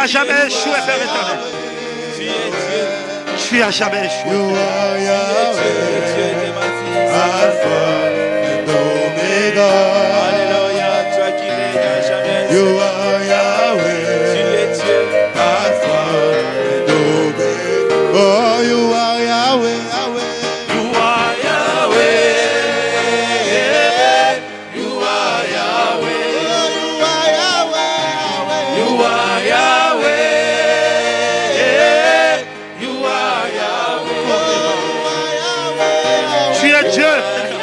n'as jamais échoué, Père éternel. Tu n'as jamais échoué. Alpha and Omega. Alléluia, toi qui n'as jamais échoué. You are Yahweh. Tu es Dieu. Alpha and Omega. Oh, you are Yahweh, Yahweh. You are Yahweh. You are Yahweh. You are Yahweh, Yahweh. You are Yahweh. Tu es Dieu.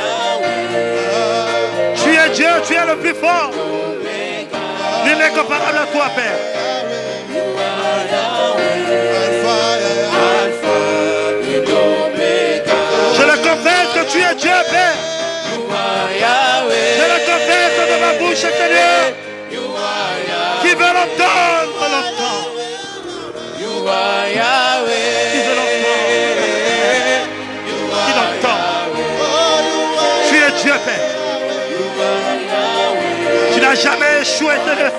Tu es Dieu, tu es le plus fort. Nul n'est comparable à toi, Père. Je le confesse que tu es Dieu, Père. Je le confesse de ma bouche, Seigneur. Qui veut l'entendre, l'entend. Qui veut l'entendre. Qui l'entend. Tu es Dieu, Père. Tu n'as jamais échoué, Seigneur.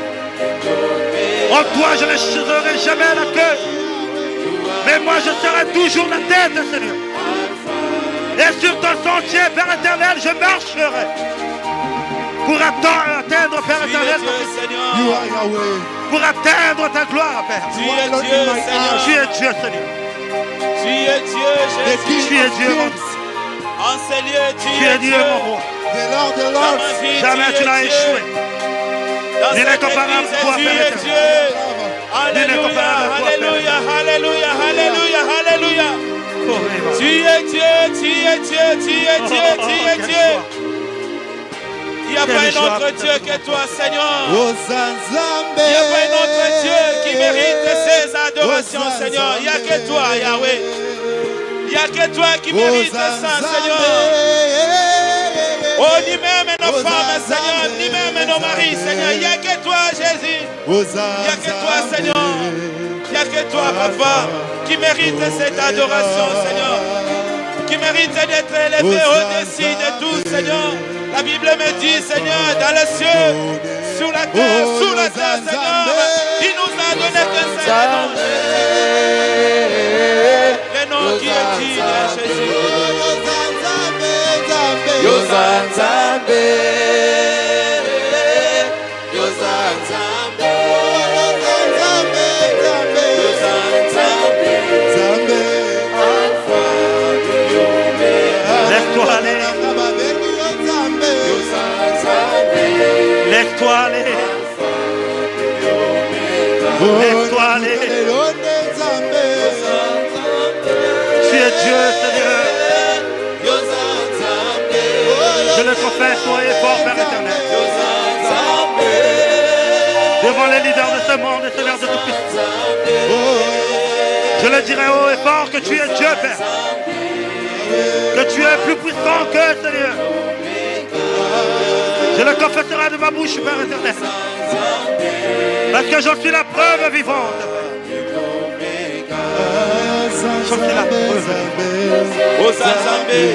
En toi, je ne serai jamais la queue. Mais moi, je serai toujours la tête, Seigneur. Et sur ton sentier, Père éternel, je marcherai. Pour atteindre, Père éternel, You are Yahweh. pour atteindre ta gloire, Père. Tu es Dieu, Seigneur. Tu es Dieu, Seigneur. Tu es Dieu, Jésus. Tu es Dieu, mon Dieu. En ces lieux, Tu es Dieu, mon roi. The Lord, the Dans Lord. ma vie, Jamais tu n'as échoué. Dans Nul n'est cette comparable église, à toi, tu Père es éternel. Dieu. Alléluia, alléluia, alléluia, alléluia, alléluia. Tu es Dieu, tu es Dieu, tu es Dieu, tu es Dieu. Il n'y a pas un autre Dieu que toi, Seigneur. Il n'y a pas un autre Dieu qui mérite ces adorations, Seigneur. Il n'y a que toi, Yahweh. Il n'y a que toi qui mérite ça, Seigneur. Oh, ni même nos femmes, Seigneur, ni même nos maris, Seigneur. Il n'y a que toi, Jésus. Il n'y a que toi, Seigneur. Il n'y a que toi, Papa, qui mérite cette adoration, Seigneur. Qui mérite d'être élevé au-dessus de tout, Seigneur. La Bible me dit, Seigneur, dans les cieux, sous la terre, Seigneur, il nous a donné qu'un seul nom, Jésus. Le nom qui est digne, Jésus. Yozanzambe, Yozanzambe, Yozanzambe, Alpha et Omega. Laisse-toi aller. Laisse-toi aller. Laisse-toi aller. Tu es Dieu, Seigneur. Je le confesse, soyez fort, Père éternel. Devant les leaders de ce monde et Seigneur de tout puissance. Je le dirai haut et fort que tu es Dieu, Père. Que tu es plus puissant que Seigneur. Je le confesserai de ma bouche, Père éternel. Parce que j'en suis la preuve vivante. J'en suis la preuve vivante.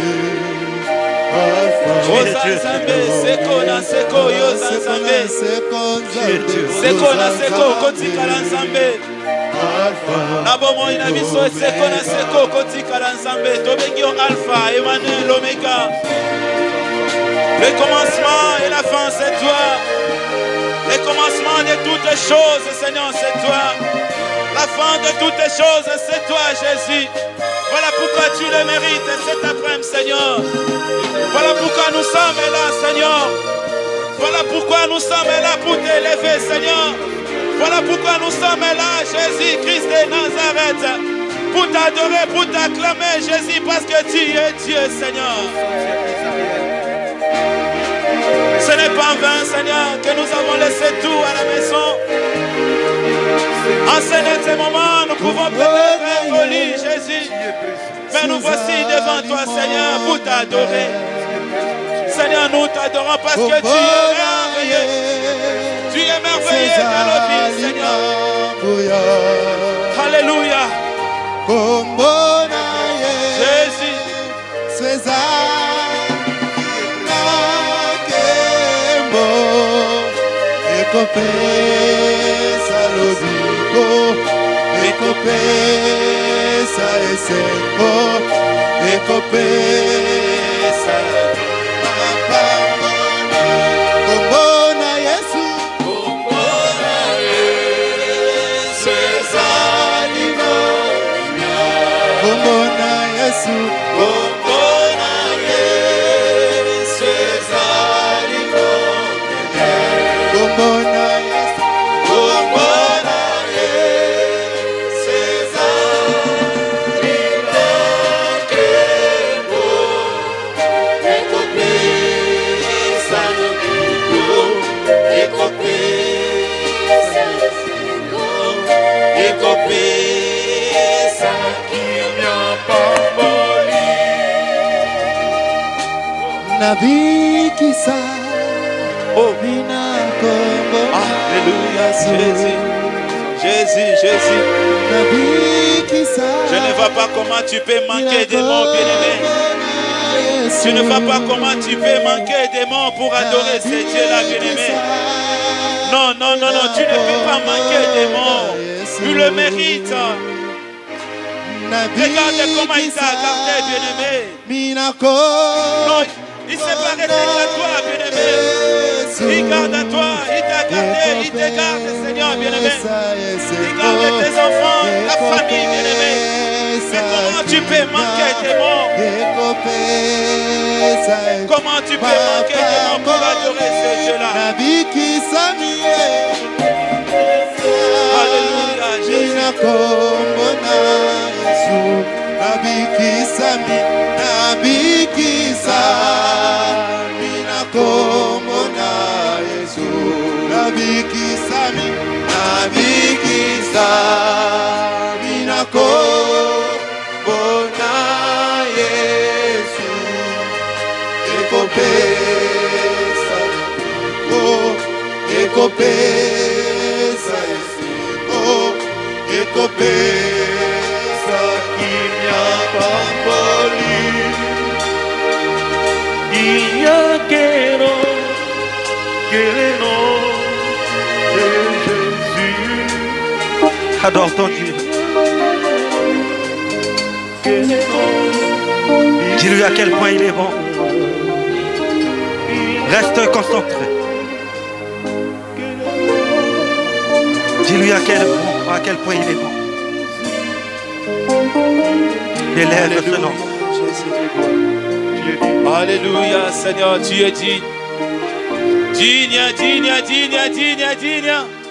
Ozanzambe, seko na seko, Yozanzambe. Seko na seko, kotikala Nzambe. Na bomoi na biso, seko na seko, kotikala Nzambe. Tobengi yo Alpha, Emmanuel, Omega. Le commencement et la fin, c'est toi. Le commencement de toutes les choses, Seigneur, c'est toi. La fin de toutes les choses, c'est toi, Jésus. Voilà pourquoi tu le mérites cet après-midi, Seigneur. Voilà pourquoi nous sommes là, Seigneur. Voilà pourquoi nous sommes là pour t'élever, Seigneur. Voilà pourquoi nous sommes là, Jésus-Christ de Nazareth. Pour t'adorer, pour t'acclamer, Jésus, parce que tu es Dieu, Seigneur. Ce n'est pas en vain, Seigneur, que nous avons laissé tout à la maison. En ce moment, nous pouvons peut-être être polis, Jésus. Mais nous voici devant toi, Seigneur, pour t'adorer. Seigneur, nous t'adorons parce que tu es merveilleux. Tu es merveilleux dans nos vies, Seigneur. Alléluia. Jésus. Confessa, esengo ekopesa esengo ekopesa mapamboli kombona Yesu kombona Yesu kombona Navikisa, Oh. Mina kombona Alléluia, Yesu. Jésus. Navikisa, Je ne vois pas comment tu peux manquer des mots, bien-aimé. Tu ne vois pas comment tu peux manquer des mots pour adorer ce Dieu-là, bien-aimé. Non, tu ne peux pas manquer des mots. Tu le mérites. Regarde comment il t'a gardé, bien-aimé. Non, il s'est pas resté à toi, bien-aimé. Il garde à toi, il t'a gardé, il te garde, Seigneur, bien-aimé. Il garde tes enfants, la famille, bien-aimé. Mais comment tu peux manquer des mots? Comment tu peux manquer des mots pour adorer ce Dieu-là? Alléluia, Jésus. Nabikisa, mina kombona Yesu. Nabikisa, mina kombona Yesu. Ekopesa, ekopesa Yesu. Ekopesa kimya pamboli. Adore ton Dieu. Dis-lui à quel point il est bon. Reste concentré. Dis-lui à quel point il est bon. Élève ce nom. Alléluia, Seigneur, tu es digne. Digne.